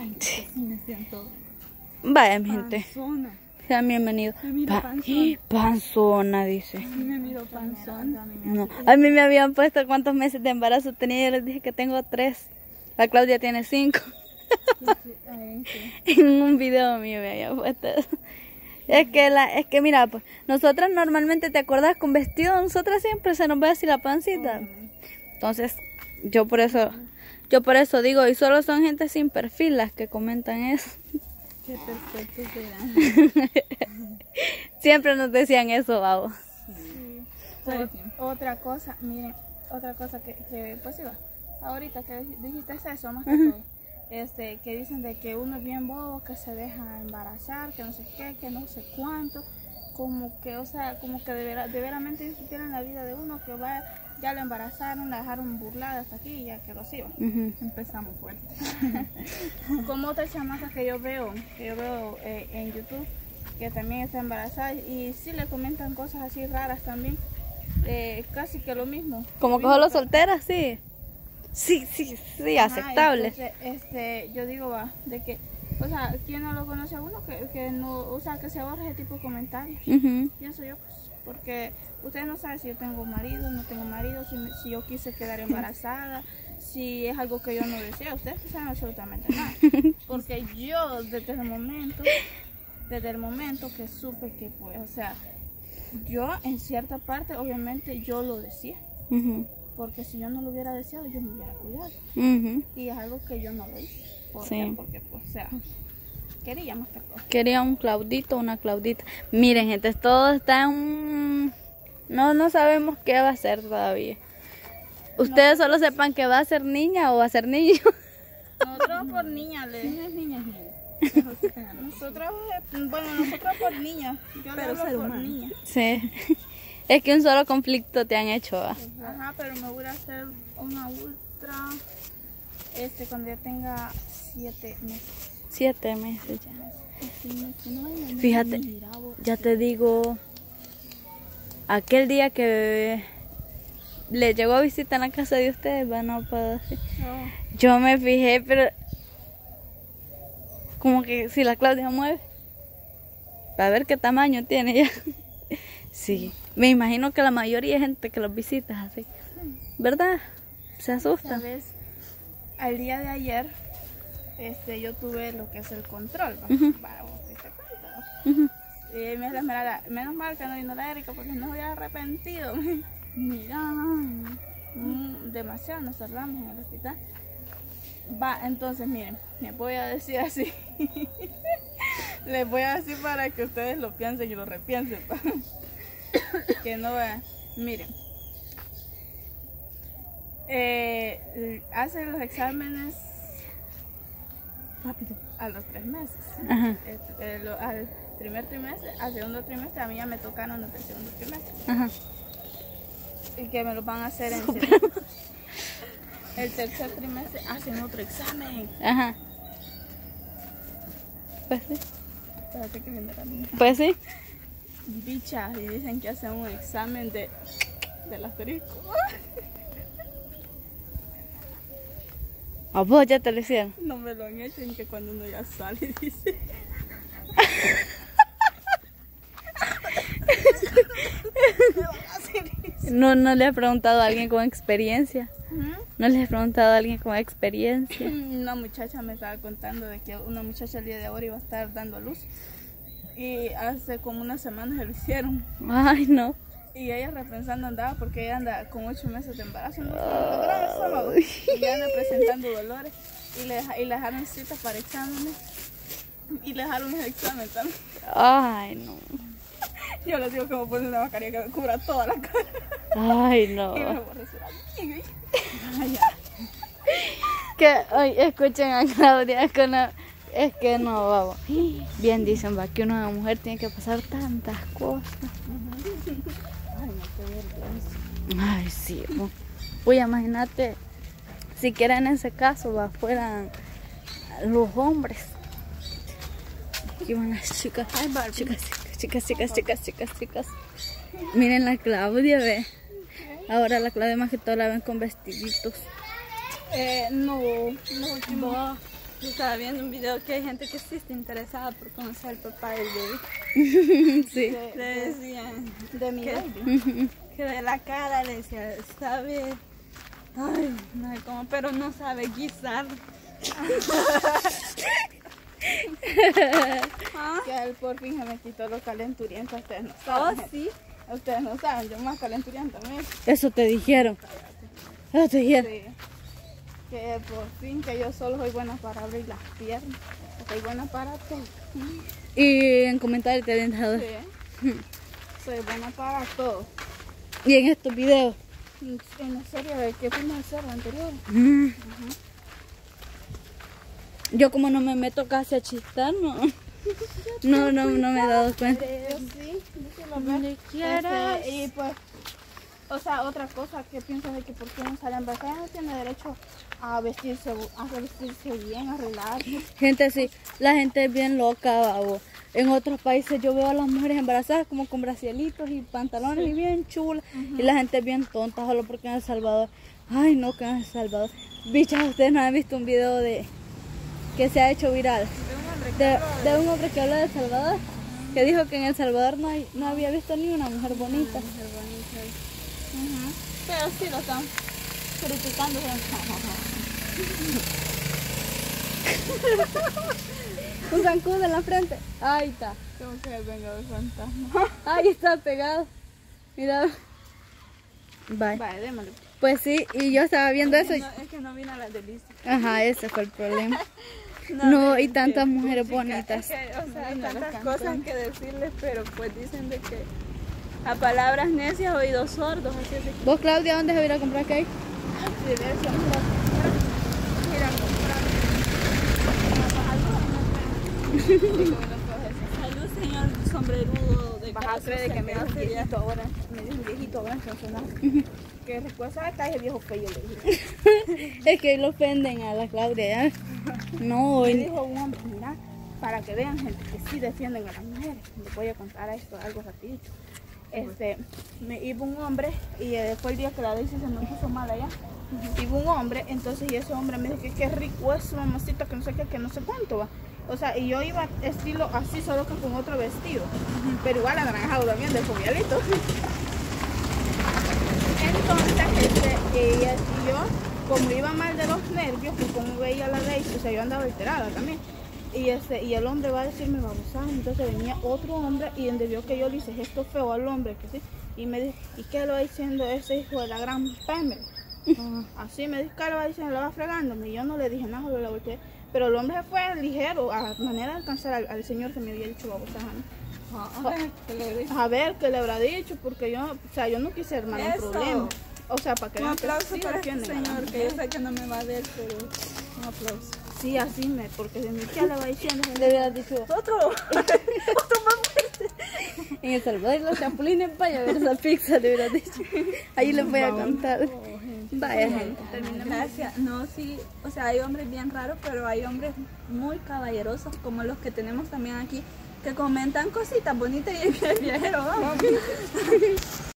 Sí me siento Vaya, mi gente. panzona. Sean bienvenidos. Me miro panzona. Panzona, dice. Sí me miro panzona. No. A mí me habían puesto cuántos meses de embarazo tenía. Yo les dije que tengo 3. La Claudia tiene 5. En un video mío me había puesto eso. Es que mira, pues, nosotras normalmente, ¿te acordás? Con vestido, nosotras siempre se nos ve así la pancita. Entonces, yo por eso digo, y solo son gente sin perfil las que comentan eso. Qué perfectos serán. Siempre nos decían eso, babo. Sí. Pues, otra cosa, miren, otra cosa que pues iba, ahorita que dijiste eso, más que todo, que dicen de que uno es bien bobo, que se deja embarazar, que no sé qué, que no sé cuánto, como que, o sea, como que de veramente ellos supieran la vida de uno, que vaya, ya la embarazaron, la dejaron burlada hasta aquí y ya quedó así. Empezamos fuerte. Como otra chamaca que yo veo en YouTube, que también está embarazada y sí le comentan cosas así raras también, casi que lo mismo. Como que solo solteras, sí. Sí, aceptable. Entonces, yo digo, va, de que, o sea, ¿quién no lo conoce a uno? Que no, o sea, que se ahorre ese tipo de comentarios. Pienso yo, pues, porque ustedes no saben si yo tengo marido, no tengo marido, si yo quise quedar embarazada, si es algo que yo no deseo. Ustedes no saben absolutamente nada. Porque yo, desde el momento que supe que, pues, o sea, yo en cierta parte, obviamente, yo lo decía. Porque si yo no lo hubiera deseado, yo me hubiera cuidado. Y es algo que yo no lo hice. ¿Por qué? Porque, pues, o sea, quería más que todo. Quería un Claudito, una Claudita. Miren, gente, todo está en... No sabemos qué va a ser todavía. Ustedes solo sepan que va a ser niña o va a ser niño. Nosotros por niña, nosotros por niña. Yo pero ser por niña. Sí. Es que un solo conflicto te han hecho, ¿va? Ajá, pero me voy a hacer una ultra cuando ya tenga 7 meses. 7 meses ya. Fíjate, ya te digo, aquel día que le llegó a visitar en la casa de ustedes, va, no puedo decir. Yo me fijé, pero como que si la Claudia mueve, para ver qué tamaño tiene ya. Sí, me imagino que la mayoría de gente que los visita es así, ¿verdad? Se asusta. ¿Sabes? Al día de ayer, yo tuve lo que es el control, y menos mal que no vino la Erika porque no había arrepentido. Mira, demasiado nos tardamos en el hospital. Entonces miren, les voy a decir así. Les voy a decir para que ustedes lo piensen y lo repiensen. Que no vean. Miren, hacen los exámenes rápido a los 3 meses. Al primer trimestre, al segundo trimestre, a mí ya me tocaron los del segundo trimestre. Y que me lo van a hacer en el tercer trimestre, hacen otro examen. Pues sí. Espérate que viene la niña. Pues sí. Bichas, y dicen que hacen un examen del asterisco. ¿A vos ya te lo hicieron? No me lo han hecho, en que cuando uno ya sale dice. No le he preguntado a alguien con experiencia. No les he preguntado a alguien con experiencia. Una muchacha me estaba contando de que una muchacha el día de ahora iba a estar dando a luz. Y hace como una semana se lo hicieron. Ay, no. Y ella repensando andaba porque ella anda con 8 meses de embarazo. Y anda presentando dolores. Y le dejaron citas para exámenes. Y le dejaron los exámenes también. Ay, no. Yo les digo que me pone una mascarilla que me cubra toda la cara. Ay, no. Y me voy a respirar. Que hoy escuchen a Claudia con la... Es que no, vamos. Bien dicen, va, que una mujer tiene que pasar tantas cosas. Ay, no, qué vergüenza. Ay, sí. Uy, imagínate, si quieren en ese caso, va, fueran los hombres. Aquí van las chicas. Ay, chicas. Miren la Claudia, ve. Ahora la Claudia más que todo la ven con vestiditos. No, Estaba viendo un video que hay gente que sí está interesada por conocer al papá del bebé. Sí. Le decían De mi que de la cara le decía, sabe, ay, no sé cómo, pero no sabe guisar. Que él por fin se me quitó lo calenturiento, ustedes no saben. Oh, sí. Ustedes no saben, yo más calenturienta también. Eso te dijeron. Eso te dijeron. Sí. Que por fin que yo solo soy buena para abrir las piernas. Soy buena para todo. Y en comentarios te habían dejado. Sí. Soy buena para todo. Y en estos videos. En la serie de que fuimos a hacer la anterior. Yo como no me meto casi a chistar, no me he dado cuenta. Yo sí lo veo. Y pues, o sea, otra cosa que pienso de que por qué no sale embarazada, no tiene derecho a vestirse bien, arreglarse. Gente, sí, la gente es bien loca, babo. En otros países yo veo a las mujeres embarazadas como con bracielitos y pantalones y bien chulas. Y la gente es bien tonta solo porque en El Salvador. Ay, no, que en El Salvador. Bichas, ustedes no han visto un video que se ha hecho viral. De un hombre que habla de El Salvador. Que dijo que en El Salvador no había visto ni una mujer bonita. Pero sí lo están criticando. Un zancudo en la frente. Ahí está. Como que venga el fantasma. Ahí está pegado. Mira. Bye. Vale, démosle. Pues sí, y yo estaba viendo eso. No, es que no vino a la delicia. Ajá, ese fue el problema. No, y tantas mujeres bonitas. Es que, o sea, hay tantas cosas que decirles, pero pues dicen de que a palabras necias, oídos sordos, así es de que ¿Vos, Claudia, dónde se va a ir a comprar cake? Mira, salud, señor sombrerudo de vas a creer que me dio un viejito ahora. Me dio un viejito ahora en Sonsonazo. Que recuerda acá ese viejo feo, le dije. Es que lo ofenden a la Claudia, ¿ya? No, Me dijo un hombre, mira, para que vean gente que sí defienden a las mujeres. Les voy a contar esto, algo rapidito. Me iba un hombre y fue el día que la Daisy se me puso mal allá. Iba un hombre, entonces y ese hombre me dijo que qué rico es su mamacita, que no sé qué, que no sé cuánto va. O sea, y yo iba estilo así, solo que con otro vestido. Pero igual anaranjado también, de jovialito. Entonces, y yo, como iba mal de los nervios, pues como veía a la Daisy, o sea, yo andaba alterada también. Y el hombre va a decirme babosada. Entonces venía otro hombre y donde vio que yo le hice gesto feo al hombre, que sí, y me dijo, ¿y qué lo va diciendo ese hijo de la gran Pemel? Así me dijo, ¿qué lo va diciendo? Lo va fregándome. Y yo no le dije nada, solo la volteé. Pero el hombre fue ligero, a manera de alcanzar al señor que me había dicho babosada, ¿no? A ver qué le habrá dicho, porque yo, o sea, yo no quise armar un problema. O sea, para que un vean que aplauso sí para este defienden a la señor, que mujer. yo sé que no me va a ver, pero un aplauso. Sí, así porque de mi tía le va diciendo. le hubieras dicho, Otro más fuerte. en El Salvador los chapulines, vaya a ver esa pizza, le hubieras dicho. Ahí les voy a contar. Vaya, gente. Gracias. No, sí, o sea, hay hombres bien raros, pero hay hombres muy caballerosos, como los que tenemos también aquí, que comentan cositas bonitas y el viajero, vamos.